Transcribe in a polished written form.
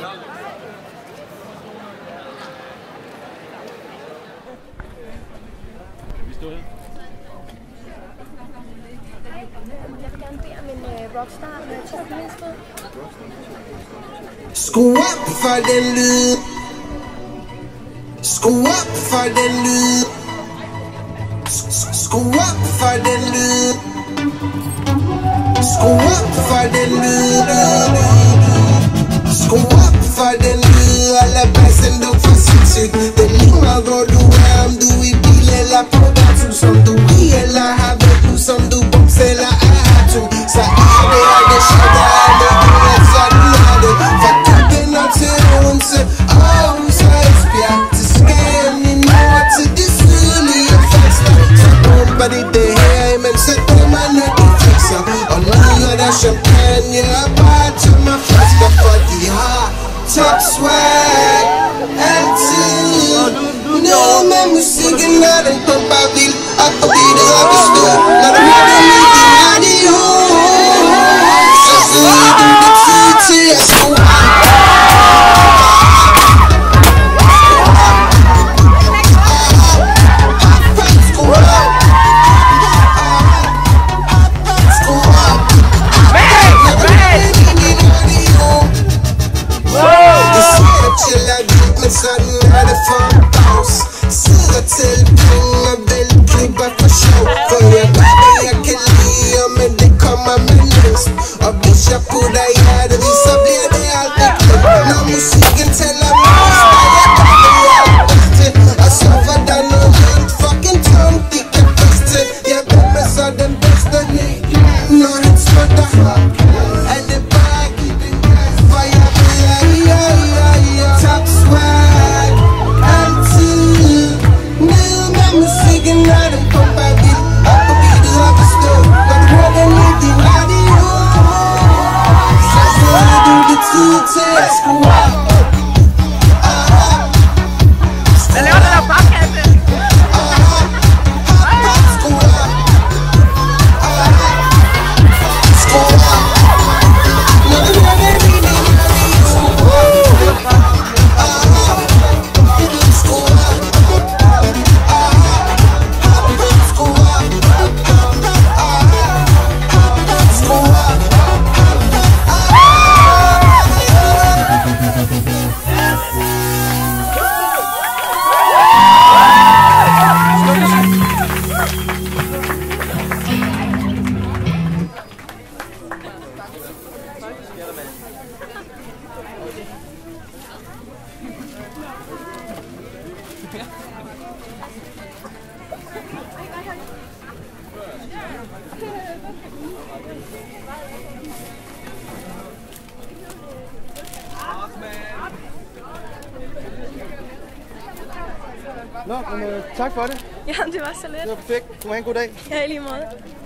Vi står her. Jeg vil gerne bede om en rockstar med to mennesker. Skru op for den lyd. Skru op for den lyd. Skru op for den lyd. Skru op for den lyd. Skru op for den lyd. Og lad bassen du for sindssygt. Det ligner hvor du er. Om du i bil eller på dato. Som du i eller har været du. Som du bums eller er to. Så er det og det shit der er det. Sådan er det. Fra Køben og til Odense. Aarhus og Esbjerg. Til Skagen i nord. Til det sydlige Falster. Så bomber de det her. Imens så dømmerne de fikser. Og nyder der champagne. Og bare tømmer flasker. For de har top swag. Altid. Noget med musikken. Når den pumper vildt. Og beatet op i stå. Når du hører den i din radio. Så sidder du det tid til at skrue op. Sådan er det for en pause. Sidder til penge og vælge klipper for sjov. For jeg gør det jeg kan lide, men det kommer med lyst. Og hvis jeg putter hjertet i, så bliver det aldrig glemt. Når musikken tæller mest, og jeg gør det jeg er bedst til. Og så var der noget helt fucking tungt, de kan bedst til. Jeg ved mig så den bedste ned. Når han slutter op, er det bare at give den gas. For jeg ved at top swag. Altid ned med musikken, når den pumper vildt. Op på beatet op at stå. Når du hører den i din radio. Så sidder du det tid til at skrue op. Hvad laver du der podcast? Skrue op. Skrue op. Når du hører den i din radio. Nå, men tak for det. Jamen, det var så lidt. Det var perfekt. Du må have en god dag. Ja, i lige måde.